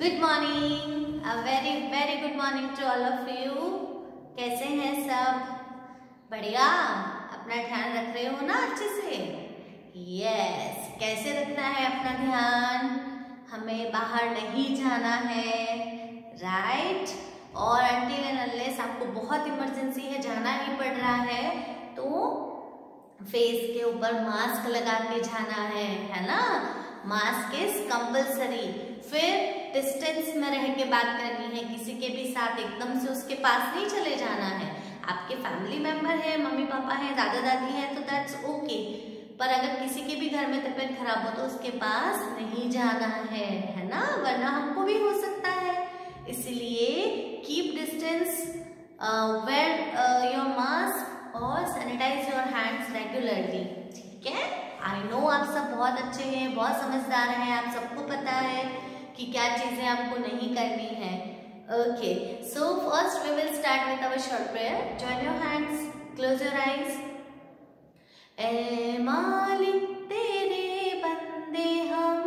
Good morning, a very very good morning to all of you. कैसे हैं सब? बढ़िया? अपना ध्यान रख रहे हो ना अच्छे से? यस। कैसे रखना है अपना ध्यान? हमें बाहर नहीं जाना है, राइट? और अनटिल एंड अनलेस आपको बहुत इमरजेंसी है, जाना ही पड़ रहा है, तो फेस के ऊपर मास्क लगा के जाना है ना? Mask is compulsory. फिर डिस्टेंस में रह के बात करनी है, किसी के भी साथ एकदम से उसके पास नहीं चले जाना है। आपके फैमिली मेंबर है, मम्मी पापा है, दादा दादी है, तो दैट्स ओके। पर अगर किसी के भी घर में तबीयत खराब हो तो उसके पास नहीं जाना है ना? वरना हमको भी हो सकता है। इसलिए keep distance, wear your mask और सैनिटाइज योर हैंड्स रेगुलरली। ठीक है? आई नो आप सब बहुत अच्छे हैं, बहुत समझदार हैं, आप सबको पता है कि क्या चीजें आपको नहीं करनी है। Okay, so first we will start with our short prayer. Join your hands, close your eyes. ए मालिक तेरे बंदे हम,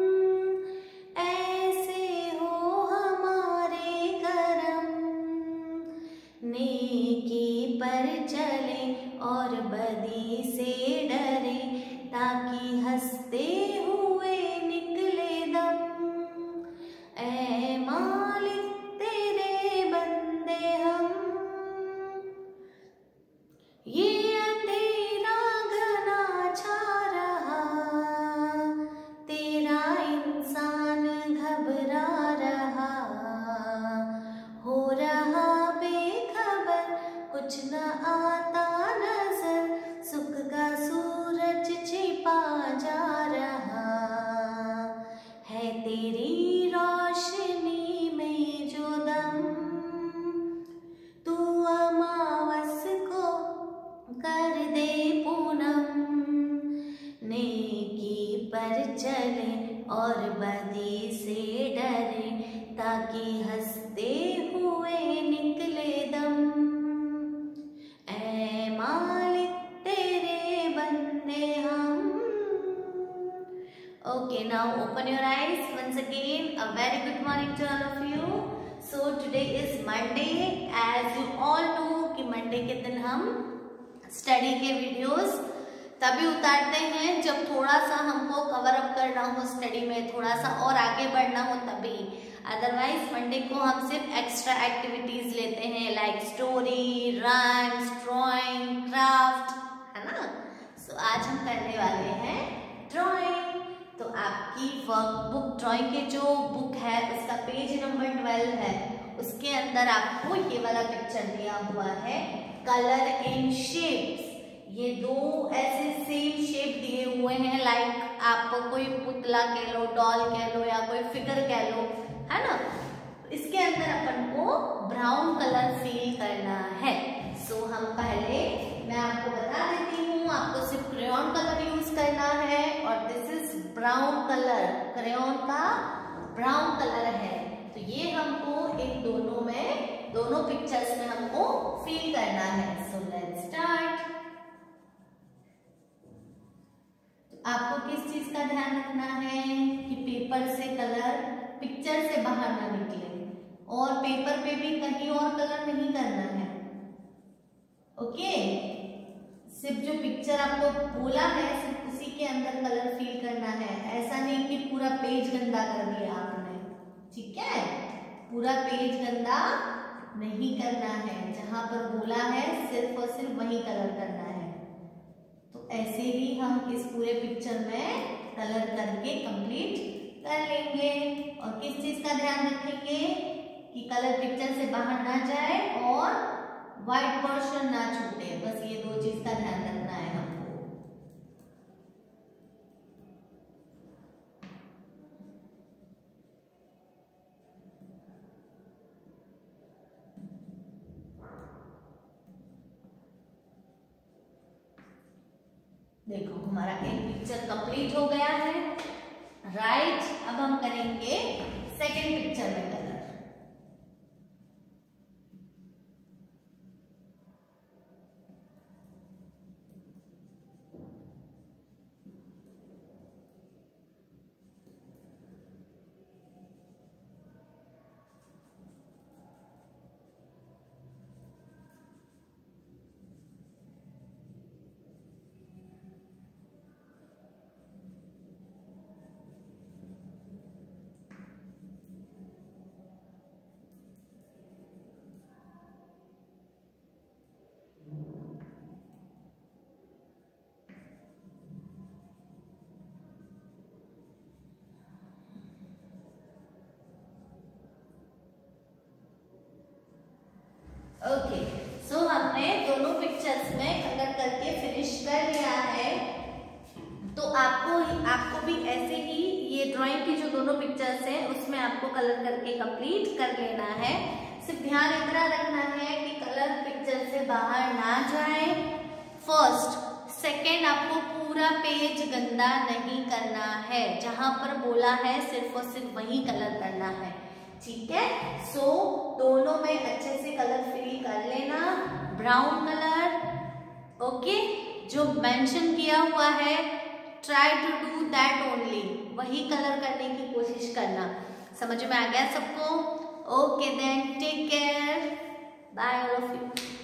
ऐसे हो हमारे करम, नेकी पर चले और बदी से डरे, ताकि हंसते हुए निकले दम। ऐ मालिक तेरे बंदे हम, ये तेरा घना छा रहा, तेरा इंसान घबरा रहा, हो रहा बेखबर, कुछ न आता नजर, सुख का सूरज छिपा जा रहा है, तेरी रोशनी में जो दम, तू अमावस को कर दे पूनम, नेकी पर चले और बदी से डरे, ताकि हंसते हुए निकले दम। ऐ मालिक तेरे बंदे हम। Okay, now open your eyes once again. A very good morning to all of you. So today is Monday. As you all know कि Monday के दिन हम स्टडी के वीडियोस तभी उतारते हैं जब थोड़ा सा हमको कवर अप करना हो स्टडी में, थोड़ा सा और आगे बढ़ना हो तभी। अदरवाइज मंडे को हम सिर्फ एक्स्ट्रा एक्टिविटीज लेते हैं, like story, rhymes, drawing, craft, है ना? सो आज हम करने वाले हैं ड्राइंग। तो आपकी वर्कबुक, ड्राइंग के जो बुक है उसका पेज नंबर 12 है, उसके अंदर आपको ये वाला पिक्चर दिया हुआ है, कलर इन शेप्स। ये दो ऐसे सेम शेप दिए हुए हैं, लाइक आप कोई पुतला कह लो, डॉल कह लो, या कोई फिगर कह लो, है ना? इसके अंदर अपन को ब्राउन कलर फिल करना है। सो हम पहले, मैं आपको बता देती हूँ, आपको सिर्फ क्रेयॉन कलर यूज करना है, और this is brown colour, crayon का ब्राउन कलर है। तो ये हमको इन दोनों पिक्चर्स में हमको फिल करना है। So let's start. आपको किस चीज का ध्यान रखना है कि पेपर से कलर पिक्चर से बाहर ना निकले, और पेपर पे भी कहीं और कलर नहीं करना है। ओके? सिर्फ जो पिक्चर आपको बोला है सिर्फ उसी के अंदर कलर फिल करना है। ऐसा नहीं कि पूरा पेज गंदा कर दिया आपने, ठीक है? पूरा पेज गंदा नहीं करना है, जहां पर बोला है सिर्फ और सिर्फ वही कलर करना है। तो ऐसे ही हम इस पूरे पिक्चर में कलर करके कंप्लीट कर लेंगे। और किस चीज का ध्यान रखेंगे कि कलर पिक्चर से बाहर ना जाए और व्हाइट पोर्शन ना छूटे, बस ये दो चीज का ध्यान रखना है हमको। देखो हमारा एक पिक्चर कंप्लीट हो गया है, राइट? अब हम करेंगे सेकेंड पिक्चर में कलर। आपको भी ऐसे ही ये ड्राइंग की जो दोनों पिक्चर्स हैं उसमें आपको कलर करके कंप्लीट कर लेना है। सिर्फ ध्यान इतना रखना है कि कलर पिक्चर से बाहर ना जाए। फर्स्ट, सेकेंड, आपको पूरा पेज गंदा नहीं करना है, जहां पर बोला है सिर्फ और सिर्फ वही कलर करना है, ठीक है। सो दोनों में अच्छे से कलर फिल कर लेना। ब्राउन कलर, ओके, जो मेंशन किया हुआ है try to do that only, वही कलर करने की कोशिश करना। समझ में आ गया सबको? Okay then, take care, bye all of you.